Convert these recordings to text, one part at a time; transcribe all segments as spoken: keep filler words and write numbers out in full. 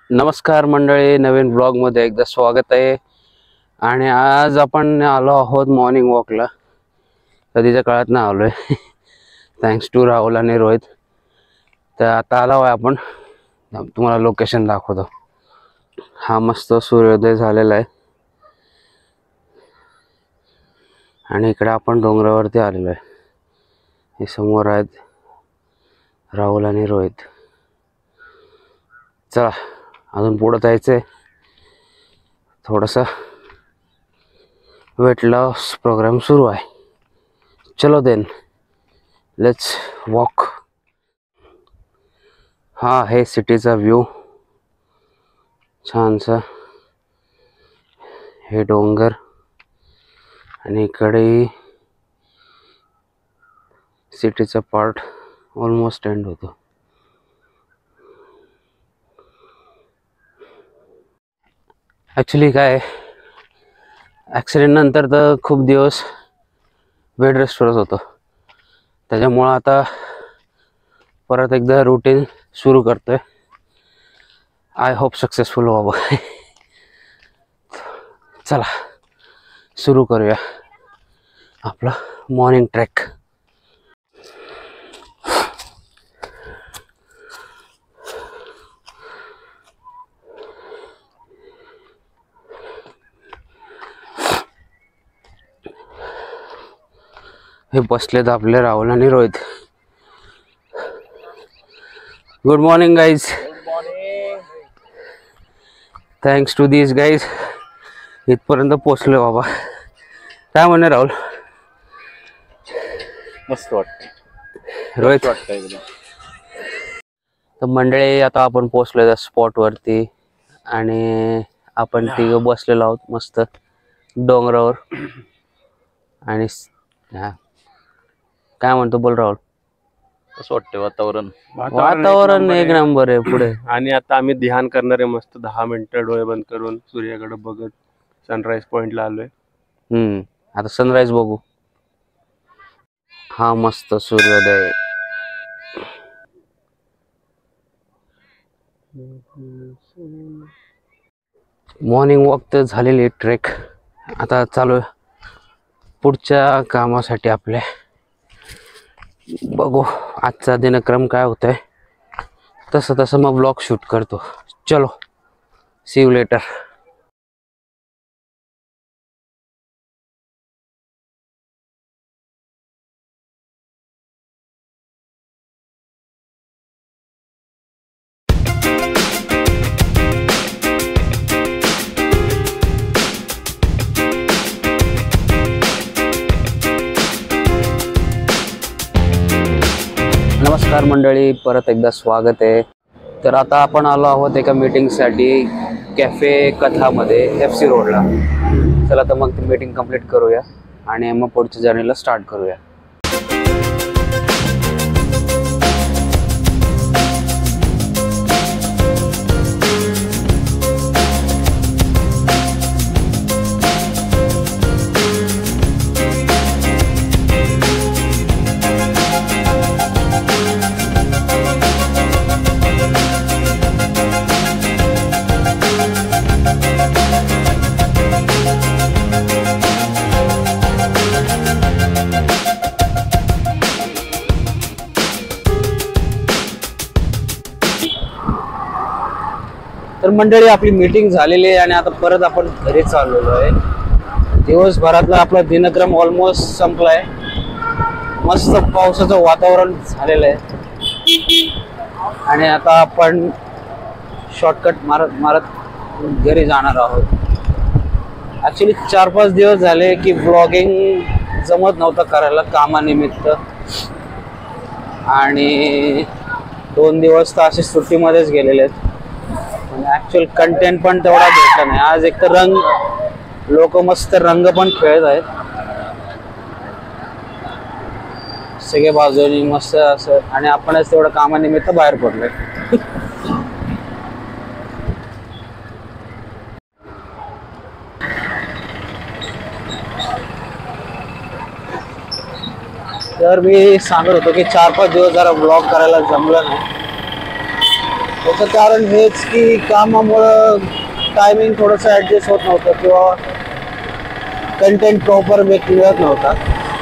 नमस्कार मंडळी, नवीन ब्लॉग मध्ये एकदा स्वागत आहे। आणि आज आपण आलो आहोत मॉर्निंग वॉकला। कधीच्या काळात ना आलोय थँक्स टू राहुल आणि रोहित। तर आता आलो आहे आपण, तुम्हाला लोकेशन दाखवतो। हा मस्त सूर्योदय झालेला आहे आणि इकडे आपण डोंगरावरती आलेलो आहे। हे समोर आहेत राहुल आणि रोहित। चला अजून पुढे जायचंय। थोडासा वेट लॉस प्रोग्राम सुरू आहे। चलो देन लेट्स वॉक। हा है सिटीचा व्ह्यू, छानसा हे डोंगर आणि इकडे सिटीचा पार्ट ऑलमोस्ट एंड होतो। ॲक्च्युली काय ॲक्सिडेंट नंतर तर खूप दिवस बेड रेस्टवरच होतो, त्याच्यामुळं आता परत एकदा रुटीन सुरू करतोय। आय होप सक्सेसफुल व्हावं। चला सुरू करूया आपला मॉर्निंग ट्रेक। हे बसलेत आपले राहुल आणि Rohit. Good morning guys. Thanks to this guys इथपर्यंत पोहोचले बाबा। काय म्हणे राहुल? मस्त वाटतं रोहित? वाटतं एकदम। तर मंडळी आता आपण पोहोचलो त्या स्पॉट वरती आणि आपण तिघं बसलेलो आहोत मस्त डोंगरावर। आणि काय म्हणतो बोल राहुल? कसं वाटतं वातावरण? वातावरण एक नंबर आहे पुढे। आणि आता आम्ही ध्यान करणार आहे मस्त दहा मिनिटं डोळे बंद करून सूर्याकडे बघत सनराइज पॉइंटला आलोय। हम्म आता सनराइज बघू। हा मस्त सूर्योदय। मॉर्निंग वॉक तर झालेली ट्रेक, आता चालू आहे पुढच्या कामासाठी आपल्या। बघू आजचा दिनक्रम काय होतंय, तसं तसं मग ब्लॉग शूट करतो। चलो सी यू लेटर। नमस्कार मंडळी, परत एकदा स्वागत आहे। तर आता आपण आलो आहोत एका मीटिंगसाठी कॅफे कथामध्ये एफ सी रोडला। चला तर मग ती मीटिंग कंप्लीट करूया आणि मग पुढच्या जर्नीला स्टार्ट करूया। तर मंडळी आपली मीटिंग झालेली आहे आणि आता परत आपण घरी चाललेलो आहे। दिवसभरातला आपला दिनक्रम ऑलमोस्ट संपलाय। मस्त पावसाचं वातावरण झालेलं आहे आणि आता आपण शॉर्टकट मारत मारत घरी जाणार आहोत। ॲक्च्युली चार पाच दिवस झाले की ब्लॉगिंग जमत नव्हतं करायला कामानिमित्त, आणि दोन दिवस तर असे सुट्टीमध्येच गेलेले आहेत। ऍक्च्युअल कंटेंट पण तेवढा भेटला नाही। आज एक तर रंग लोक मस्त रंग पण खेळत आहेत सगळे बाजूनी मस्त असं, आणि आपणच तेवढं कामानिमित्त बाहेर पडलोय। तर मी सांगत होतो की चार पाच दिवस जरा ब्लॉग करायला जमलं नाही, त्याचं कारण हेच की कामामुळं टायमिंग थोडंसं ॲडजस्ट होत नव्हतं किंवा कंटेंट प्रॉपर मिळत नव्हता.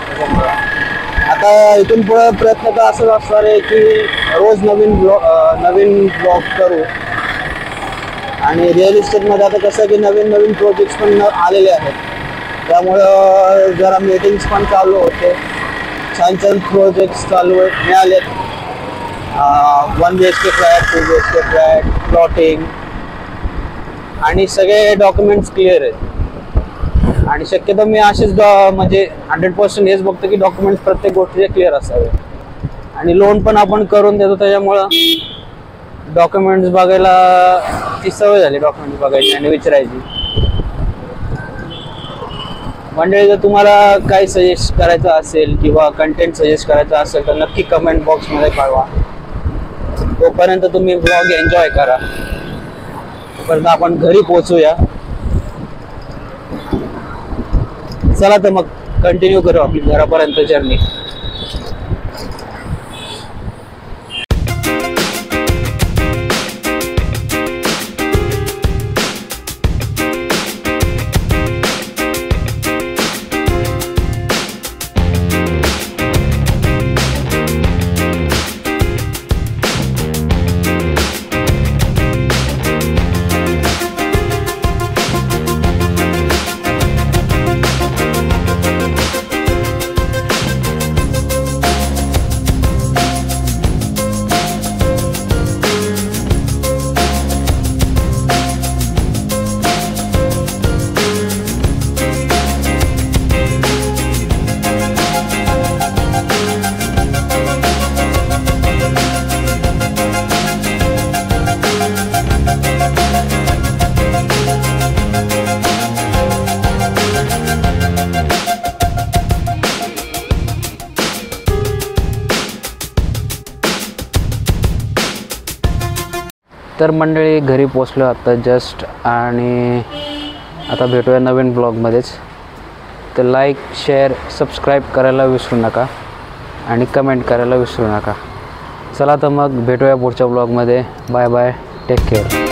आता इथून पुढे प्रयत्न तर असंच असणार आहे की रोज नवीन ब्लॉग नवीन ब्लॉग करू. आणि रिअल इस्टेटमध्ये आता कसं की नवीन नवीन प्रोजेक्ट्स पण आलेले आहेत, त्यामुळं जरा मीटिंग्स पण चालू होते. छान छान प्रोजेक्ट्स चालू मिळालेत. One B H K flat, two B H K flat, plotting आणि सगळे डॉक्युमेंट्स क्लिअर आहेत. आणि शक्यतो मी असेच म्हणजे हंड्रेड पर्सेंट हेच बघतो की डॉक्युमेंट्स प्रत्येक गोष्टीचे क्लिअर असावे. आणि लोन पण आपण करून देतो, त्याच्यामुळं डॉक्युमेंट्स बघायला ती सवय झाली, डॉक्युमेंट्स बघायची आणि विचारायची. मंडळी, जर तुम्हाला काही सजेस्ट करायचं असेल किंवा कंटेंट सजेस्ट करायचं असेल तर नक्की कमेंट बॉक्समध्ये कळवा. तोपर्यंत तुम्ही ब्लॉग एन्जॉय करा. तोपर्यंत आपण घरी पोहोचूया. चला तर मग कंटिन्यू करू आपली घरापर्यंत जर्नी. तर मंडळी, घरी पोचलो आता जस्ट. आणि आता भेटूया नवीन ब्लॉगमध्येच. तर लाईक, शेअर, सबस्क्राईब करायला विसरू नका आणि कमेंट करायला विसरू नका. चला तर मग भेटूया पुढच्या ब्लॉगमध्ये. Bye bye, take care.